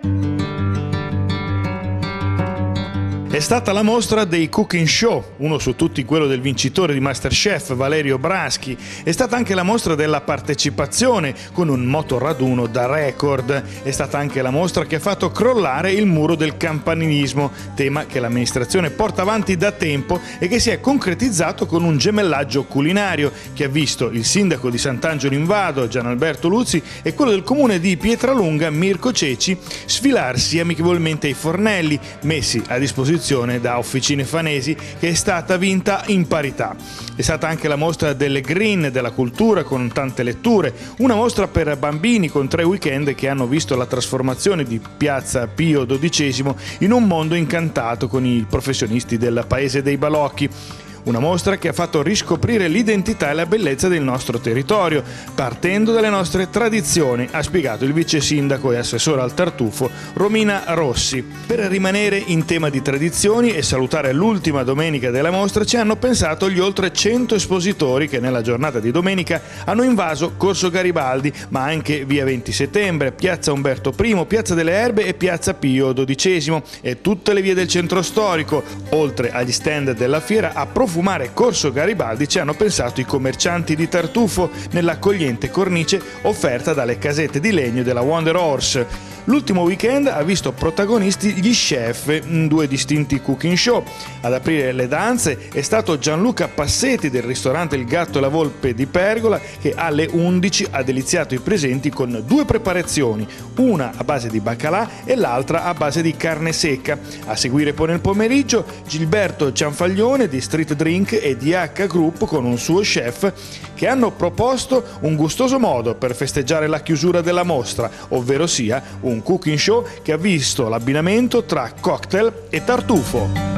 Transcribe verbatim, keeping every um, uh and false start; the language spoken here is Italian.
È stata la mostra dei Cooking Show, uno su tutti quello del vincitore di MasterChef Valerio Braschi. È stata anche la mostra della partecipazione con un motoraduno da record. È stata anche la mostra che ha fatto crollare il muro del campanilismo, tema che l'amministrazione porta avanti da tempo e che si è concretizzato con un gemellaggio culinario che ha visto il sindaco di Sant'Angelo in Vado, Gianalberto Luzzi, e quello del comune di Pietralunga, Mirko Ceci, sfilarsi amichevolmente ai fornelli messi a disposizione da Officine Fanesi, che è stata vinta in parità. È stata anche la mostra delle Green, della cultura, con tante letture, una mostra per bambini con tre weekend che hanno visto la trasformazione di Piazza Pio dodicesimo in un mondo incantato con i professionisti del Paese dei Balocchi. Una mostra che ha fatto riscoprire l'identità e la bellezza del nostro territorio, partendo dalle nostre tradizioni, ha spiegato il vice sindaco e assessore al tartufo Romina Rossi. Per rimanere in tema di tradizioni e salutare l'ultima domenica della mostra ci hanno pensato gli oltre cento espositori che nella giornata di domenica hanno invaso Corso Garibaldi, ma anche via venti settembre, piazza Umberto primo, piazza delle Erbe e piazza Pio dodicesimo e tutte le vie del centro storico. Oltre agli stand della fiera, a profumare Corso Garibaldi ci hanno pensato i commercianti di tartufo nell'accogliente cornice offerta dalle casette di legno della Wonder Horse. L'ultimo weekend ha visto protagonisti gli chef in due distinti cooking show. Ad aprire le danze è stato Gianluca Passetti del ristorante Il Gatto e la Volpe di Pergola, che alle undici ha deliziato i presenti con due preparazioni, una a base di baccalà e l'altra a base di carne secca. A seguire poi nel pomeriggio Gilberto Cianfaglione di Street Drink e D H Group con un suo chef che hanno proposto un gustoso modo per festeggiare la chiusura della mostra, ovvero sia un cooking show che ha visto l'abbinamento tra cocktail e tartufo.